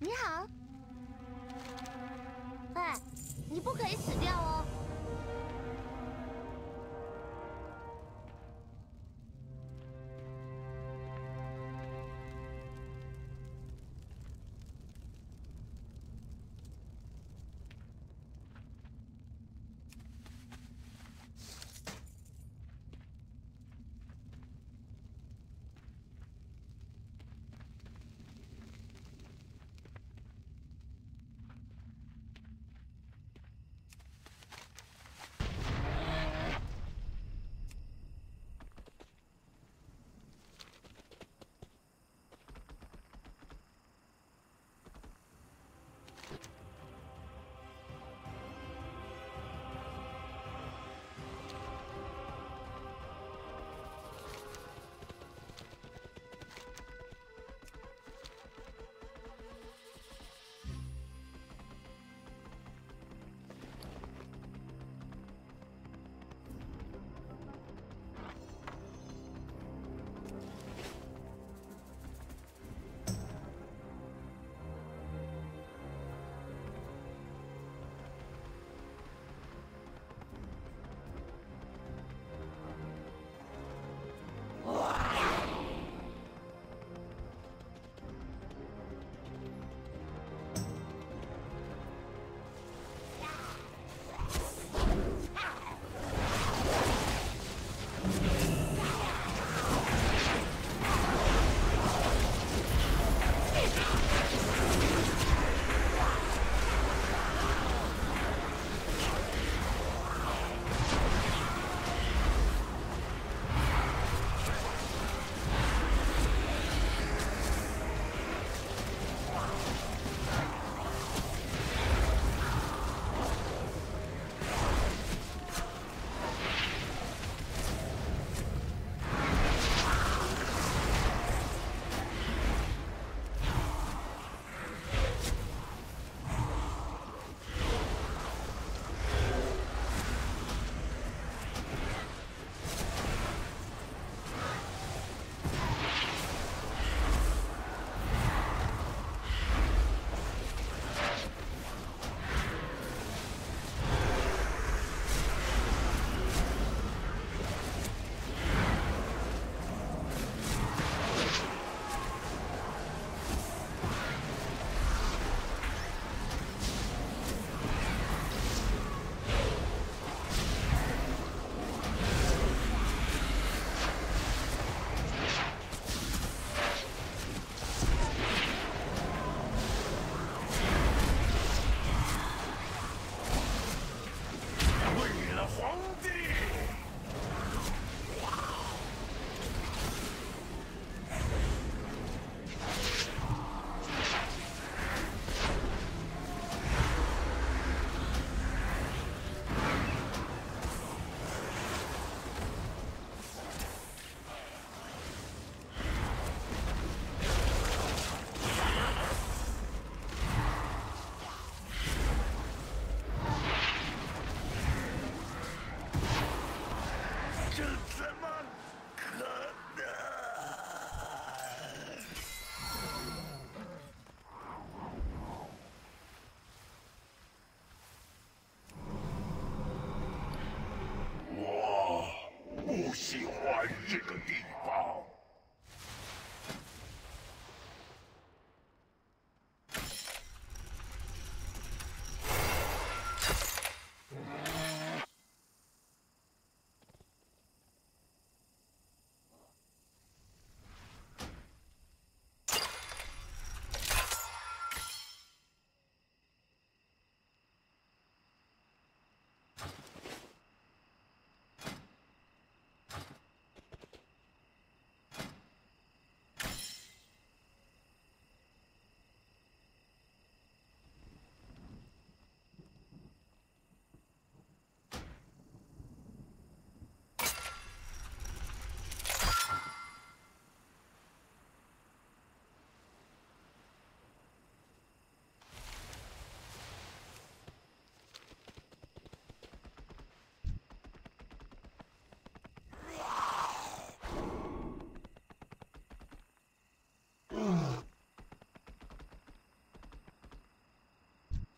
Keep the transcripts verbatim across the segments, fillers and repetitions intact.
你好。哎，你不可以死掉哦。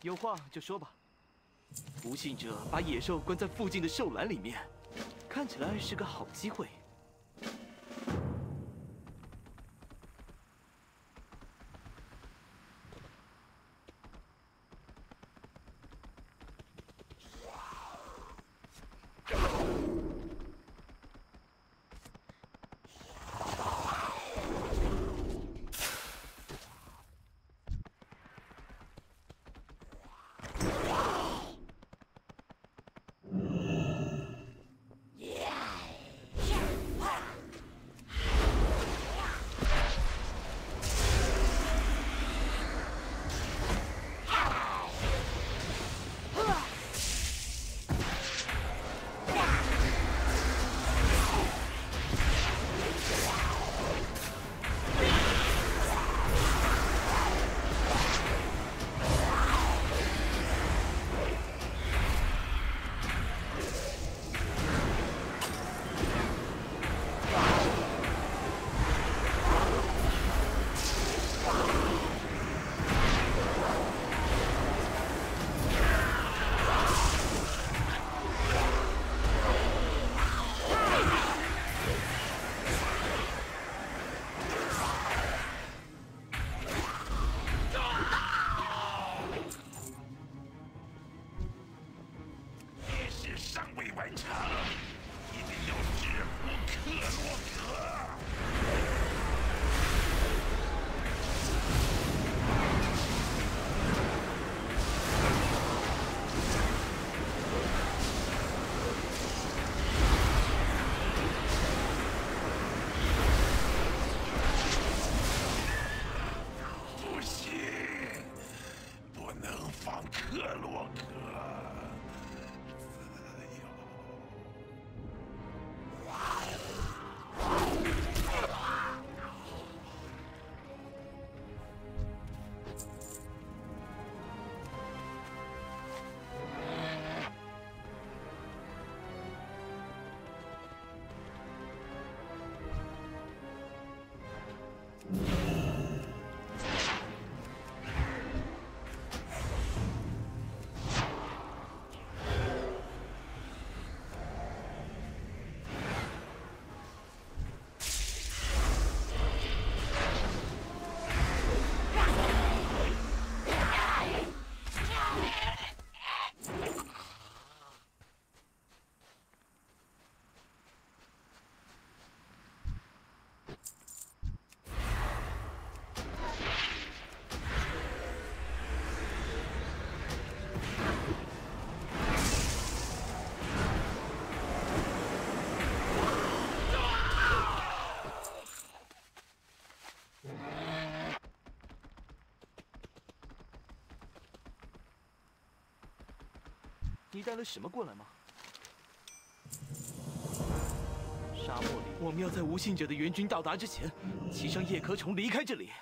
有话就说吧。无信者把野兽关在附近的兽栏里面，看起来是个好机会。你带了什么过来吗？沙漠里，我们要在无信者的援军到达之前，骑上叶壳虫离开这里。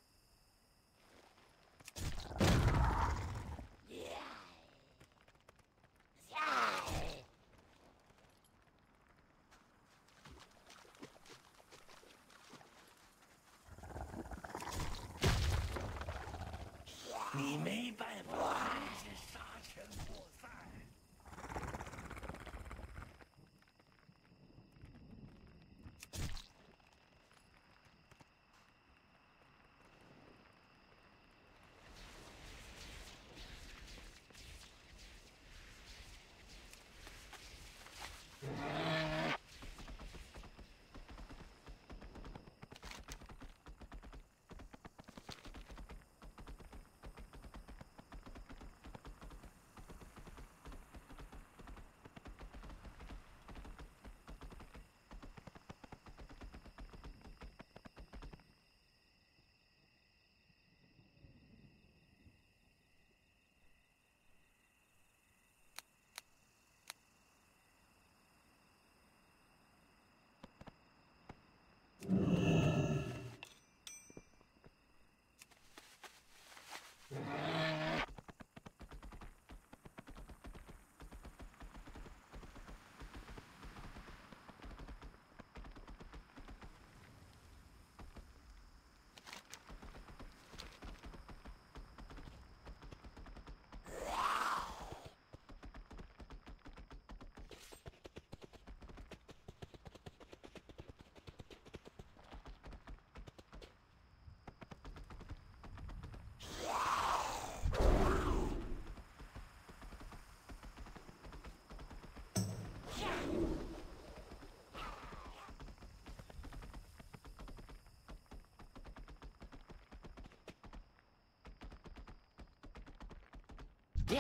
你没办法，是沙尘扩散。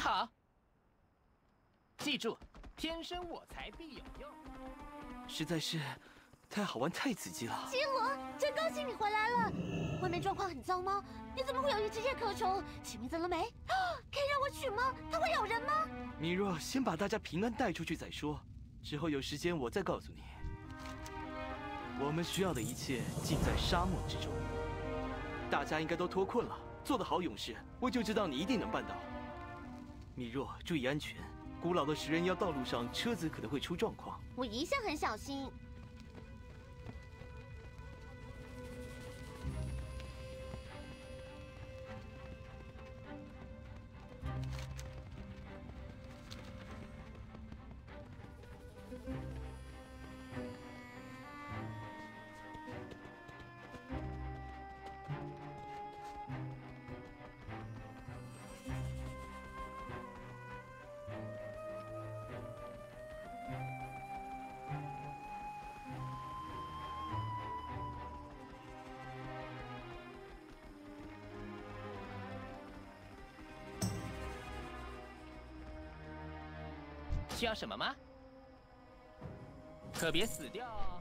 好，记住，天生我材必有用。 实在是太好玩、太刺激了。 基罗，真高兴你回来了。外面状况很糟吗？你怎么会有一只夜壳虫？取名字了没？可以让我取吗？它会咬人吗？ 米若，先把大家平安带出去再说，之后有时间我再告诉你。我们需要的一切尽在沙漠之中。大家应该都脱困了，做得好，勇士，我就知道你一定能办到。米若，注意安全。古老的食人妖道路上，车子可能会出状况。 我一向很小心。 需要什么吗？可别死掉哦。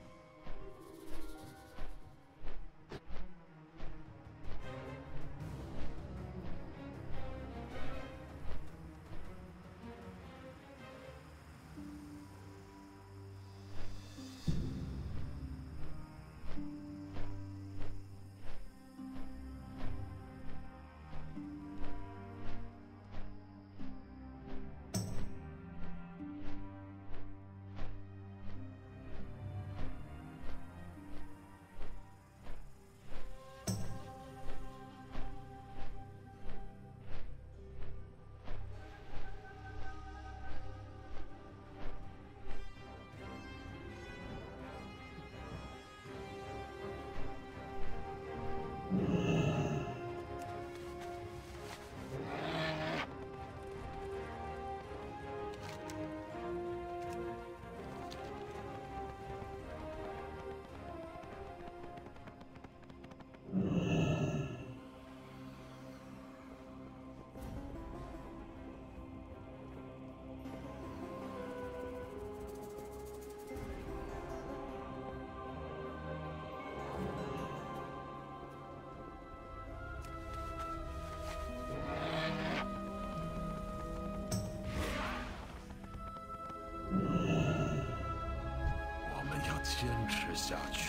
坚持下去。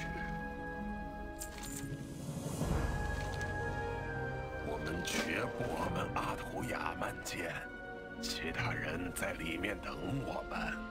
我们绝不我们阿图亚曼见，其他人在里面等我们。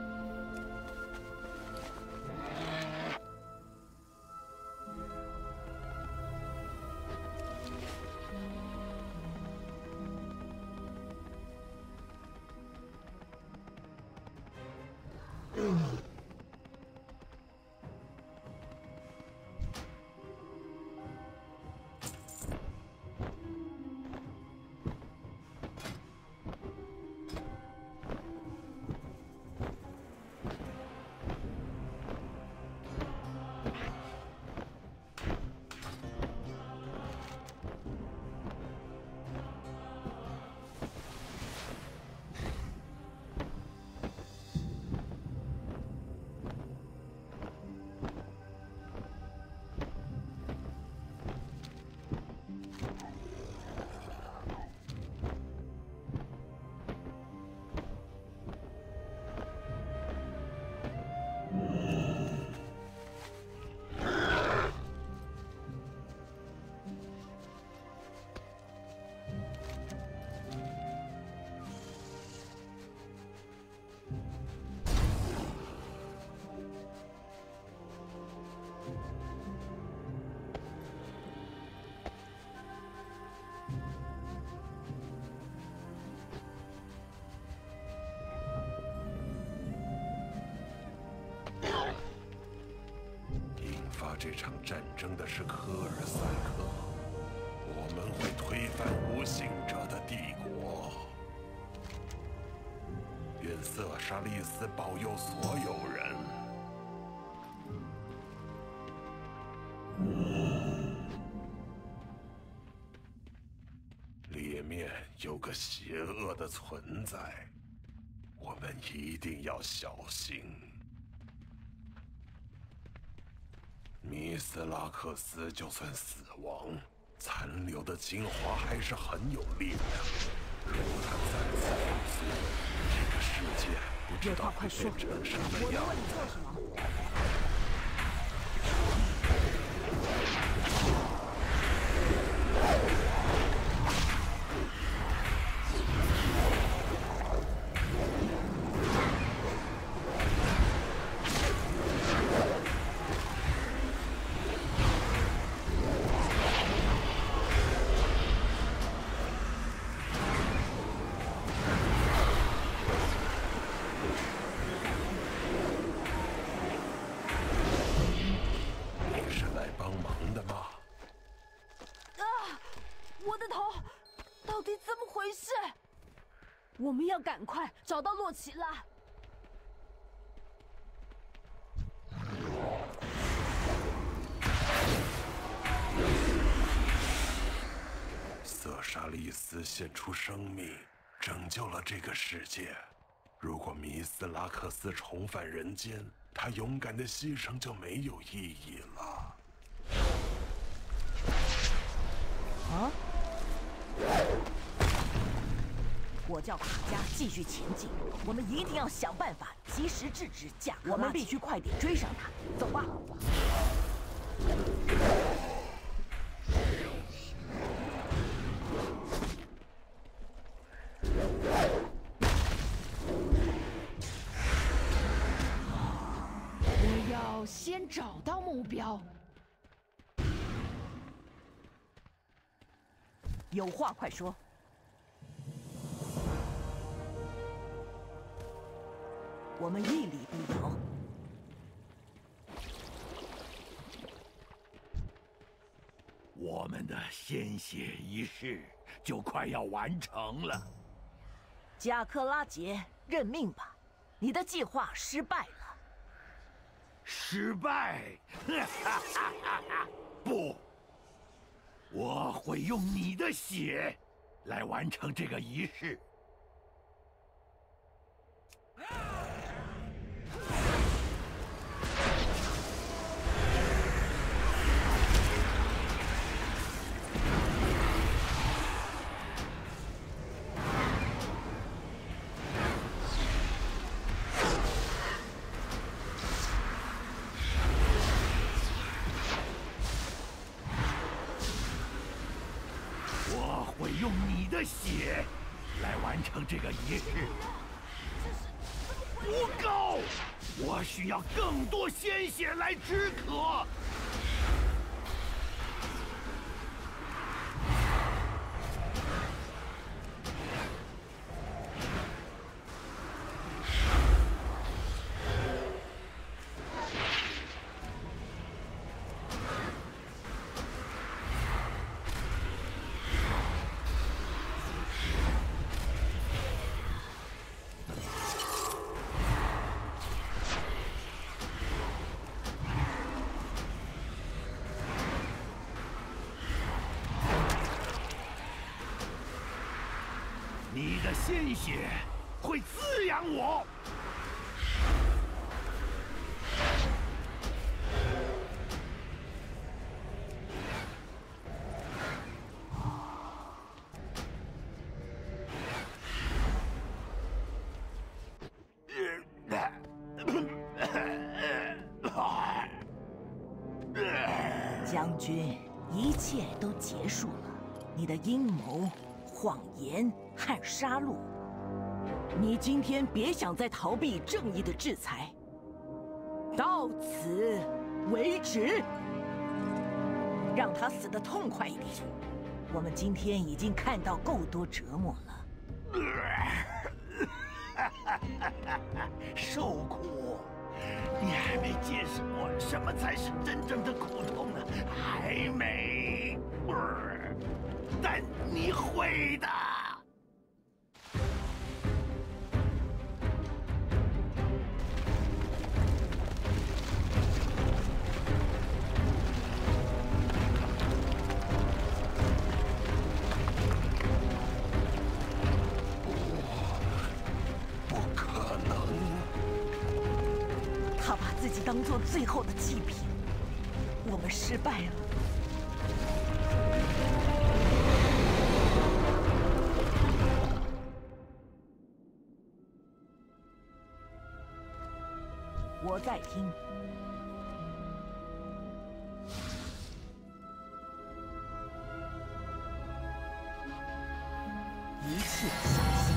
这场战争的是科尔赛克，我们会推翻无形者的帝国。愿瑟莎利斯保佑所有人。裂面有个个邪恶的存在，我们一定要小心。米斯拉克斯就算死亡，残留的精华还是很有力量。如果他再次复苏，这个世界不知道会变成什么样。 我能为你做什么？ 我们要赶快找到洛奇拉。 瑟莎利斯献出生命，拯救了这个世界。如果弥斯拉克斯重返人间，他勇敢的牺牲就没有意义了。 啊？ 我叫卡加继续前进，我们一定要想办法及时制止贾克拉。我们必须快点追上他，走吧。 我要先找到目标。 有话快说。 我们屹立不摇。 我们的鲜血仪式就快要完成了。 贾克拉杰，认命吧，你的计划失败了。 失败？不，我会用你的血来完成这个仪式。 用你的血来完成这个仪式，不够，我需要更多鲜血来止渴。你的鲜血会滋养我。 将军，一切都结束了，你的阴谋。 谎言和杀戮，你今天别想再逃避正义的制裁。到此为止，让他死得痛快一点。我们今天已经看到够多折磨了。 受苦，你还没见识过什么才是真正的苦痛呢，还没。但你会的。 他把自己当做最后的祭品。我们失败了。我在听。一切小心。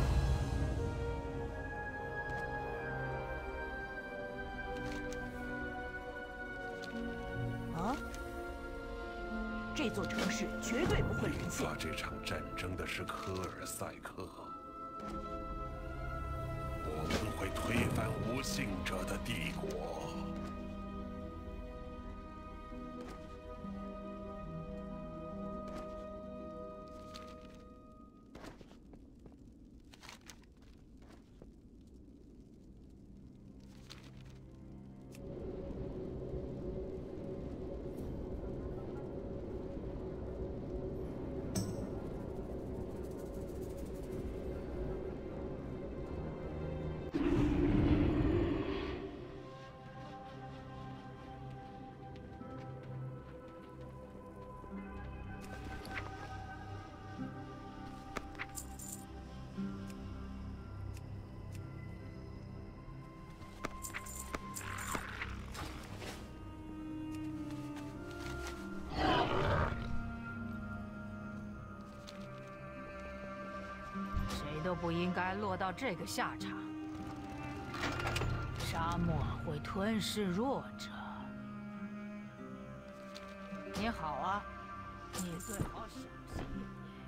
啊！这座城市绝对不会沦陷。 引发这场战争的是科尔赛克。我们会推翻无信者的帝国。 都不应该落到这个下场。沙漠会吞噬弱者。你好啊，你最好小心一点。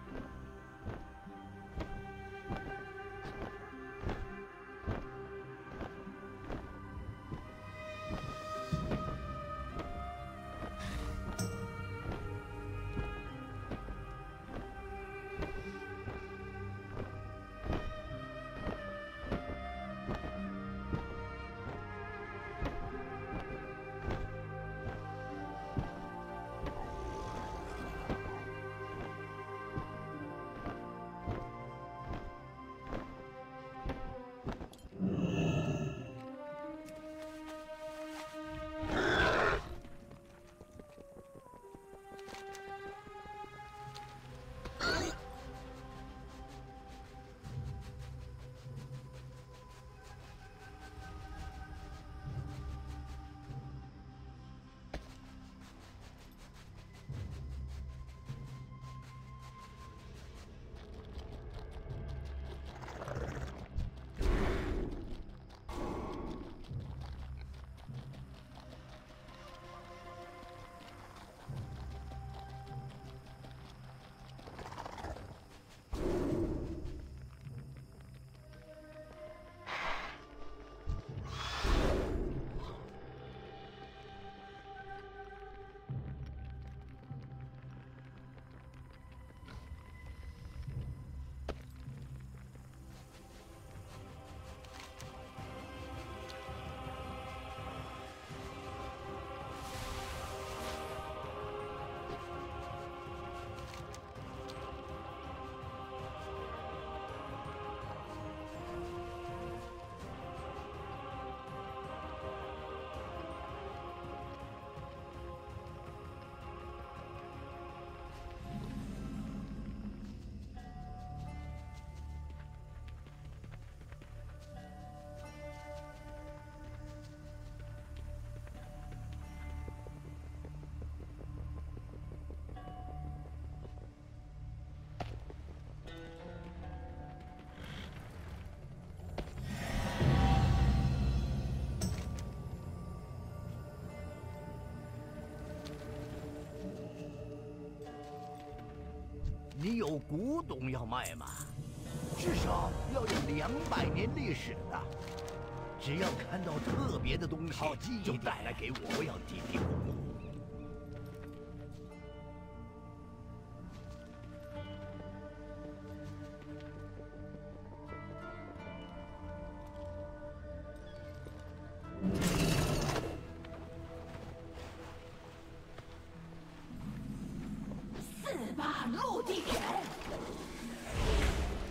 你有古董要卖吗？至少要有两百年历史的。只要看到特别的东西，就带来给我，我要提提供供。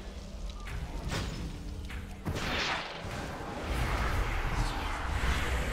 这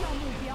到目标。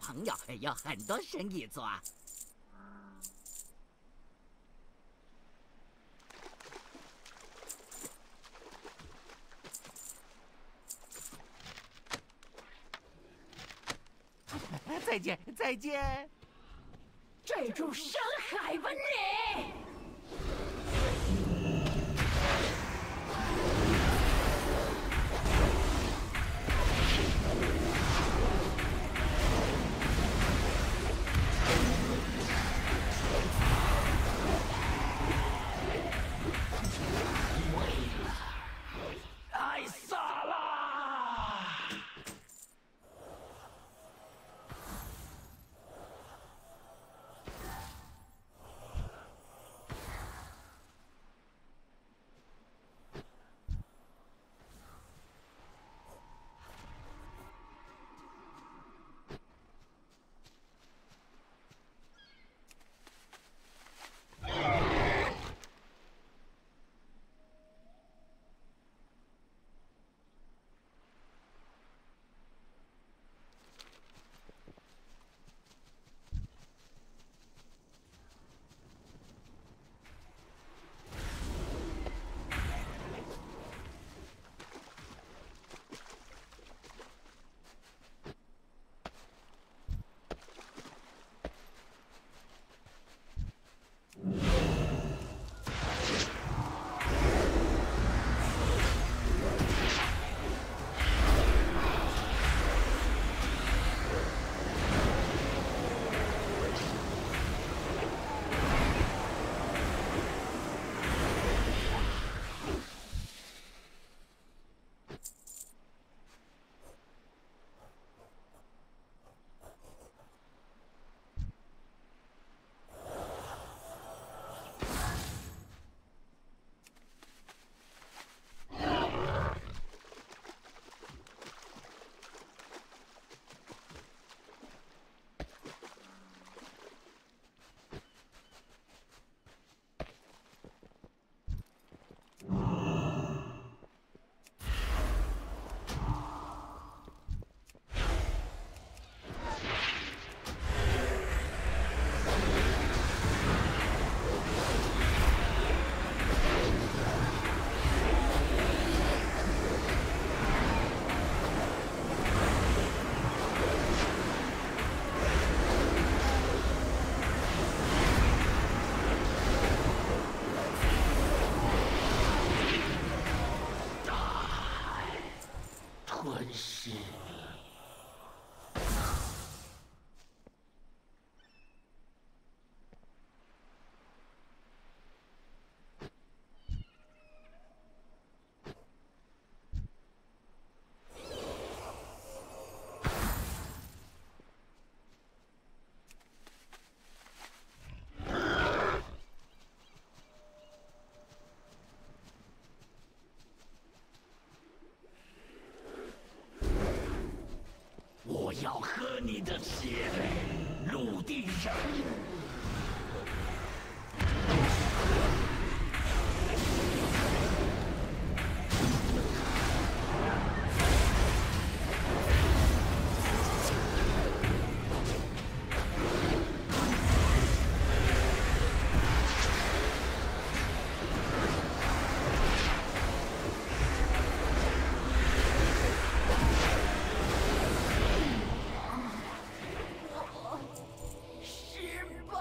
朋友，有很多生意做。再见，再见。 这株深海文明。 艾萨拉！吞噬你！我要喝你的血，陆地人！失败。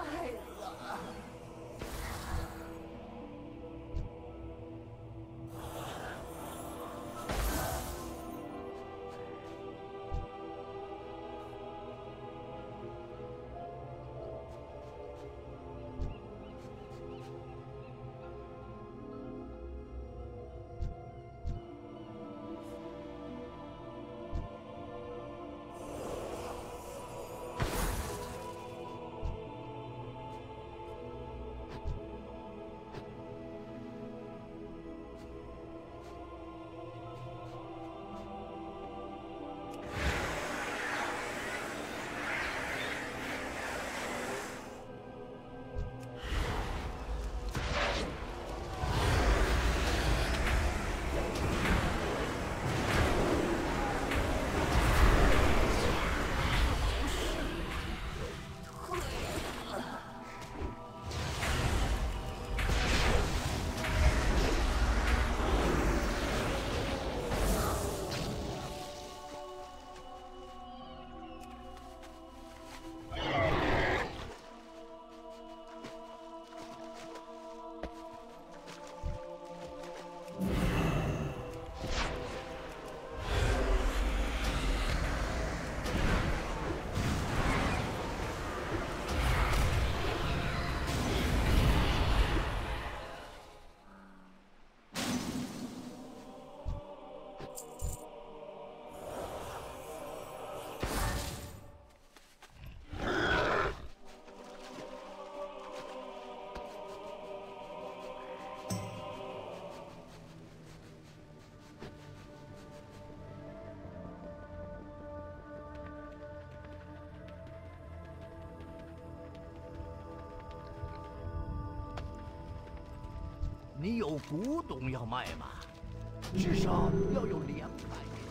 你有古董要卖吗？至少要有两百年。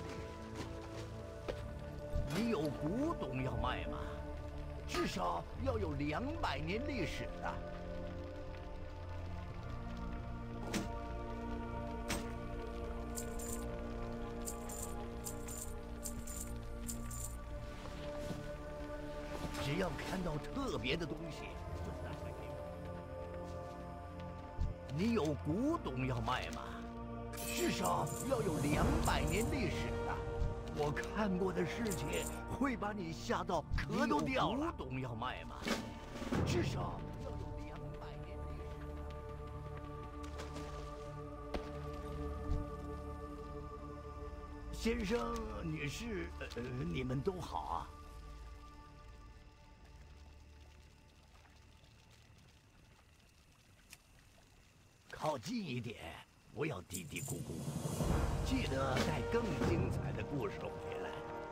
你有古董要卖吗？至少要有两百年历史的。只要看到特别的东西，就拿来给我。你有古董要卖吗？至少要有两百年历史的。我看过的世界会把你吓到壳都掉了。古董要卖吗？至少要有两百年历史的。先生、女士，呃，你们都好啊。靠近一点，不要嘀嘀咕咕。记得带更精彩的故事回来。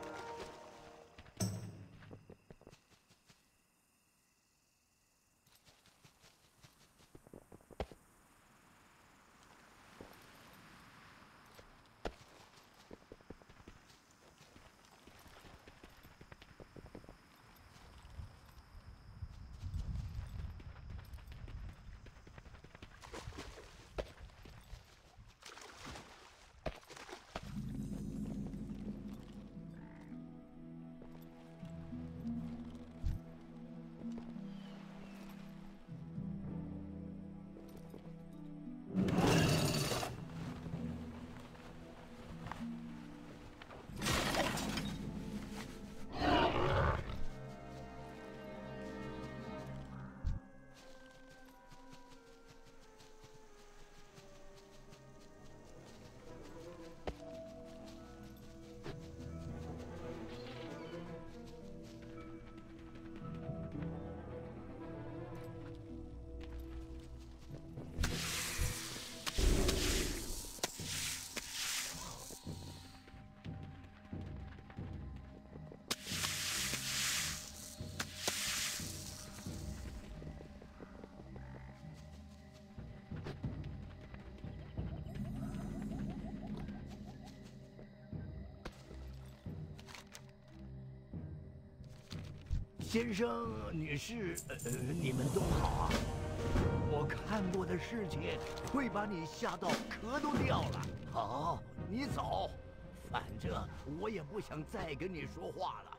先生、女士，呃，你们都好啊。我看过的世界会把你吓到壳都掉了。好，你走，反正我也不想再跟你说话了。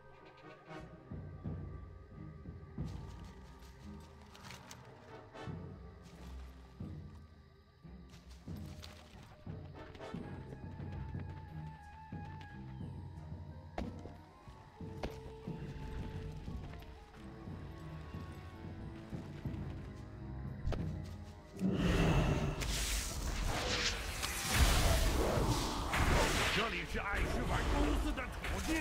这里是爱石板公司的土地。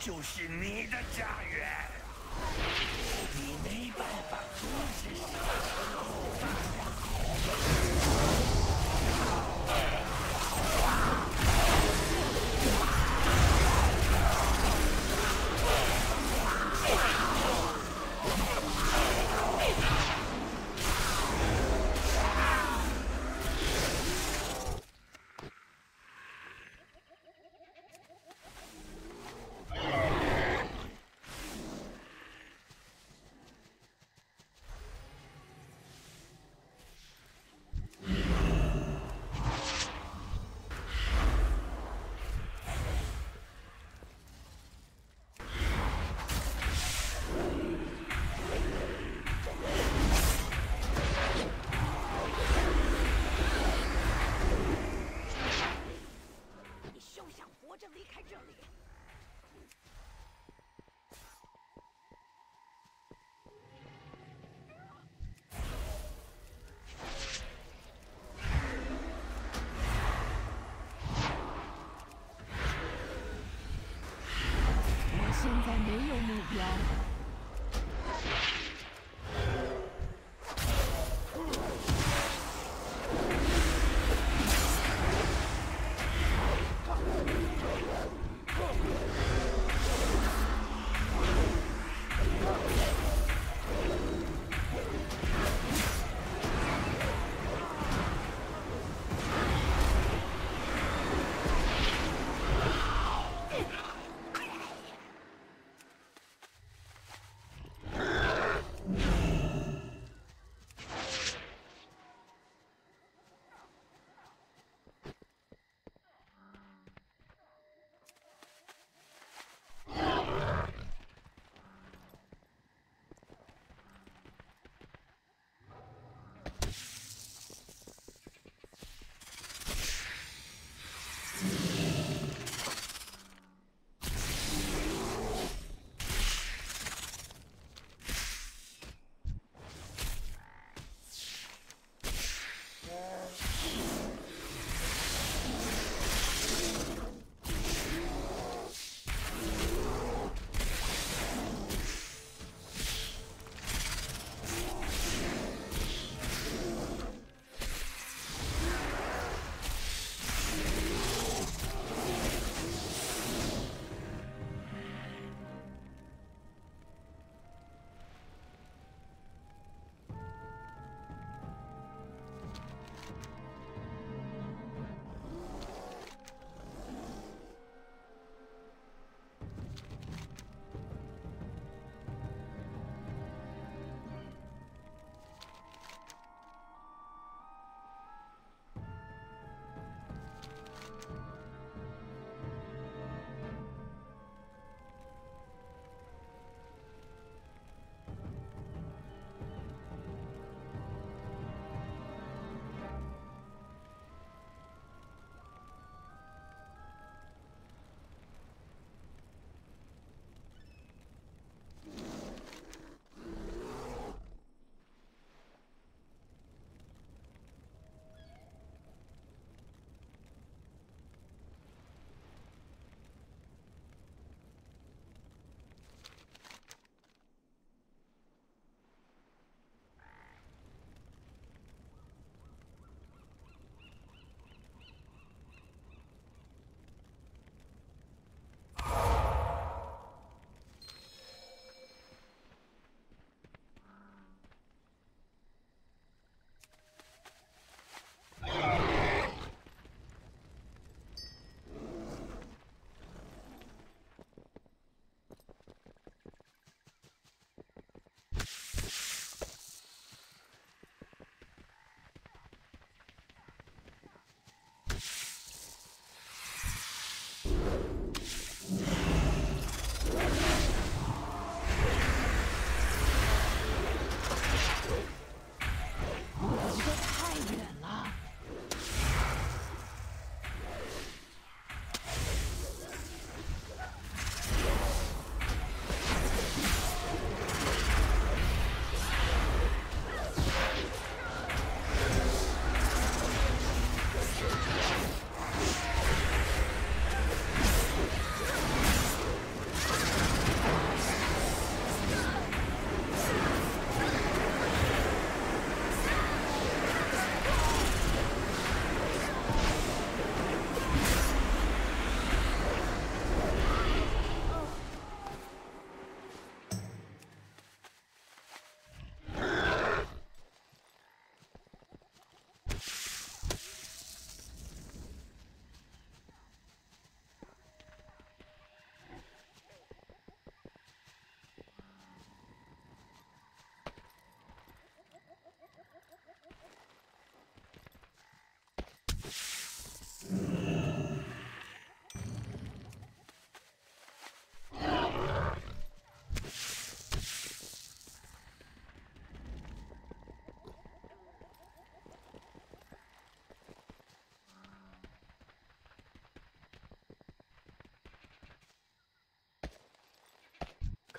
就是你的家园，你没办法阻止沙尘后发展。 现在没有目标。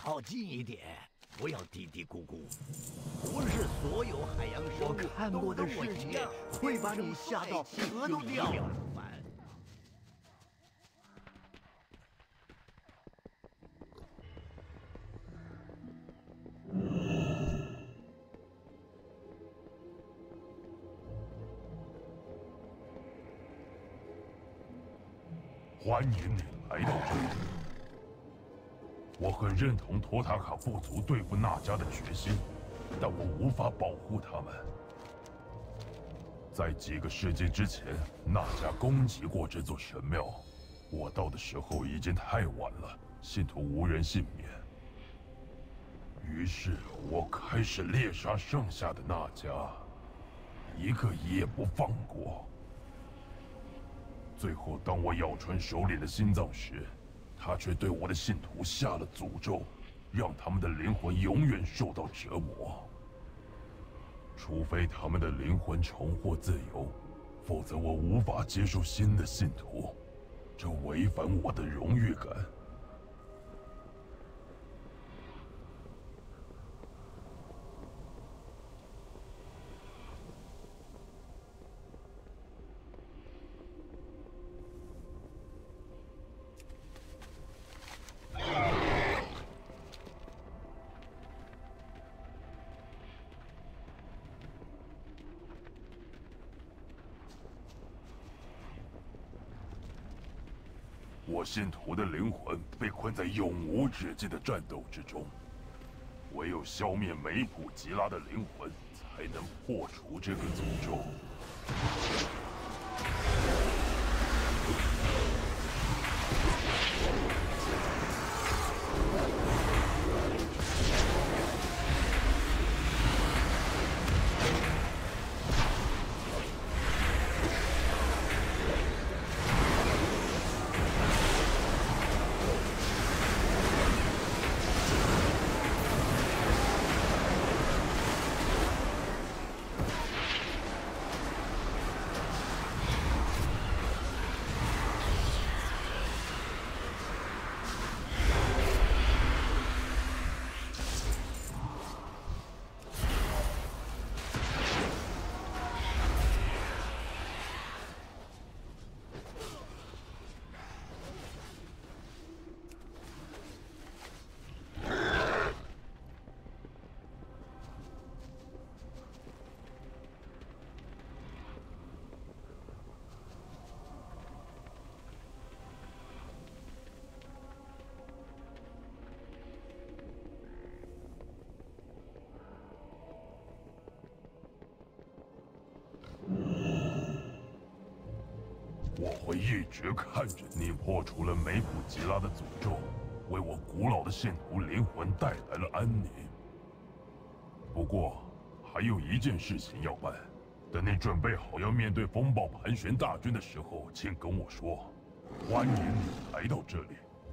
靠近一点，不要嘀嘀咕咕。不是所有海洋生物我看过的世界会把你吓到壳都掉了。 欢迎你来到这里。我很认同托塔卡部族对付纳迦的决心，但我无法保护他们。在几个世纪之前，纳迦攻击过这座神庙，我到的时候已经太晚了，信徒无人幸免。于是我开始猎杀剩下的纳迦，一个也不放过。最后，当我咬穿首领的心脏时，他却对我的信徒下了诅咒，让他们的灵魂永远受到折磨。除非他们的灵魂重获自由，否则我无法接受新的信徒，这违反我的荣誉感。我信徒的灵魂被困在永无止境的战斗之中，唯有消灭梅普吉拉的灵魂，才能破除这个诅咒。我会一直看着你破除了梅普吉拉的诅咒，为我古老的信徒灵魂带来了安宁。不过，还有一件事情要办。等你准备好要面对风暴盘旋大军的时候，请跟我说。欢迎你来到这里。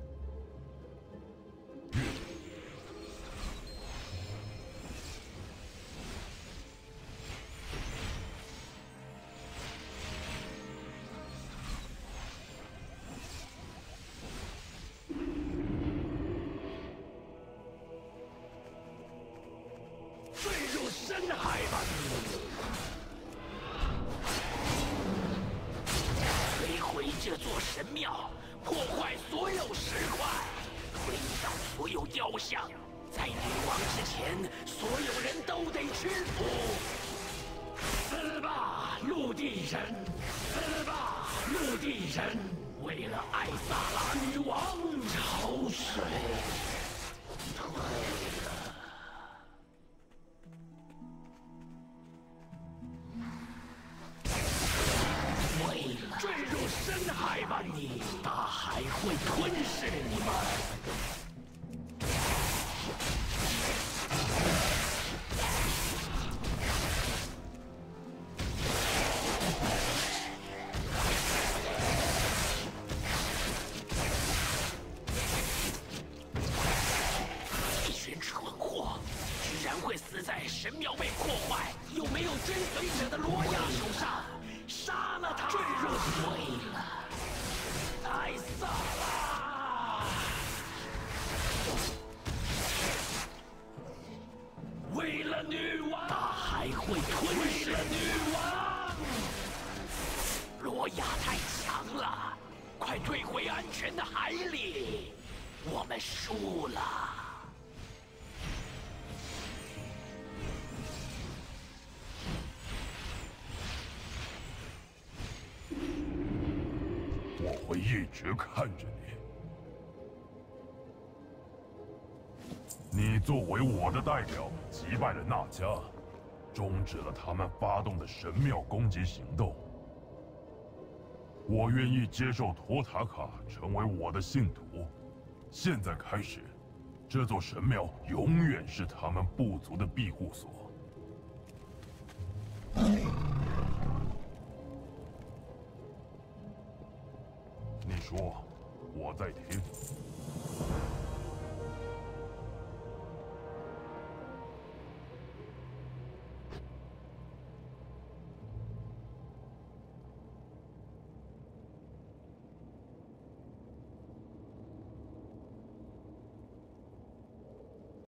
这座神庙，破坏所有石块，毁掉所有雕像，在女王之前，所有人都得屈服。死吧，陆地人！死吧，陆地人！为了艾萨拉女王，潮水退了。为了坠入深海吧你，大海会吞噬你们。一群蠢货，居然会死在神庙被破坏又没有追随者的罗亚手上！杀了他！坠入对了，艾萨拉！ 了女王，大海会吞噬女王。罗亚太强了，快退回安全的海里，我们输了。 我会一直看着你。你作为我的代表，击败了纳迦，终止了他们发动的神庙攻击行动。我愿意接受托塔卡成为我的信徒。现在开始，这座神庙永远是他们部族的庇护所。你说，我在听。